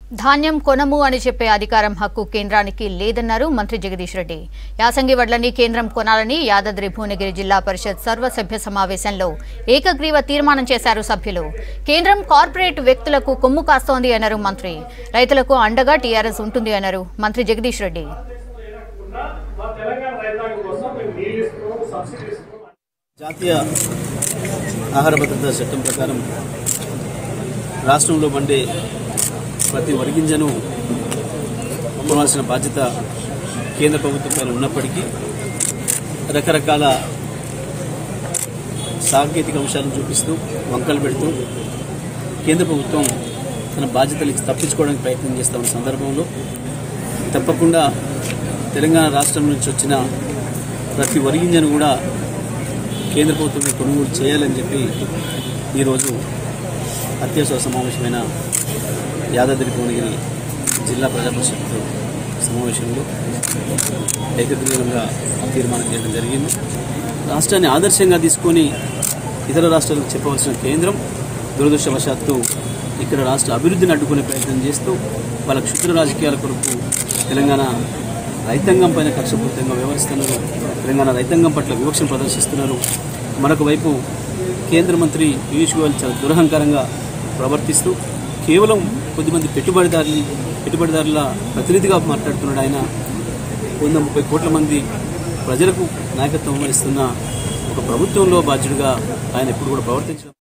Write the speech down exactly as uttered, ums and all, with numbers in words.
ధాన్యం కొనము అని చెప్పే అధికారం హక్కు కేంద్రానికి లేదన్నారు మంత్రి జగదీష్ రెడ్డి. యాసంగి వడ్లని కేంద్రం కొనాలని యాదాద్రి భువనగిరి జిల్లా పరిషత్ సర్వసభ్య సమావేశంలో ఏకగ్రీవ తీర్మానం చేశారు సభ్యులు. కేంద్రం కార్పొరేట్ వ్యక్తులకు కొమ్ము కాస్తోంది అన్నారు మంత్రి. రైతులకు అండగా టీఆర్ఎస్ ఉంటుంది అన్నారు మంత్రి జగదీష్ రెడ్డి. జాతీయ ఆహార భద్రతా చట్టం ప్రకారం రాష్ట్రంలో పండే ప్రతి వరిగింజను అమ్మవలసిన బాధ్యత కేంద్ర ప్రభుత్వంపై ఉన్నప్పటికీ రకరకాల సాంకేతిక అంశాలను చూపిస్తూ వంకలు పెడుతూ కేంద్ర ప్రభుత్వం తన బాధ్యతలు తప్పించుకోవడానికి ప్రయత్నం చేస్తున్న సందర్భంలో తప్పకుండా తెలంగాణ రాష్ట్రం నుంచి వచ్చిన ప్రతి వరిగింజను కూడా కేంద్ర ప్రభుత్వం కొనుగోలు చేయాలని చెప్పి ఈరోజు అత్యవసర సమావేశమైన యాదాద్రి భువనగిరి జిల్లా ప్రజా పరిషత్ సమావేశంలో ఏకగ్రీవంగా తీర్మానం చేయడం జరిగింది. రాష్ట్రాన్ని ఆదర్శంగా తీసుకొని ఇతర రాష్ట్రాలకు చెప్పవలసిన కేంద్రం దురదృష్టవశాత్తు ఇక్కడ రాష్ట్ర అభివృద్ధిని అడ్డుకునే ప్రయత్నం చేస్తూ వాళ్ళ క్షుద్ర రాజకీయాల కొరకు తెలంగాణ రైతాంగం పైన కక్షపూరితంగా వ్యవహరిస్తున్నారు. తెలంగాణ రైతాంగం పట్ల వివక్షను ప్రదర్శిస్తున్నారు. మరొక వైపు కేంద్ర మంత్రి పీయూష్ గోయల్ చాలా దురహంకారంగా ప్రవర్తిస్తూ కేవలం కొద్దిమంది పెట్టుబడిదారులు పెట్టుబడిదారుల ప్రతినిధిగా మాట్లాడుతున్నాడు. ఆయన వంద ముప్పై కోట్ల మంది ప్రజలకు నాయకత్వం వహిస్తున్న ఒక ప్రభుత్వంలో బాధ్యుడిగా ఆయన ఎప్పుడు కూడా ప్రవర్తించడం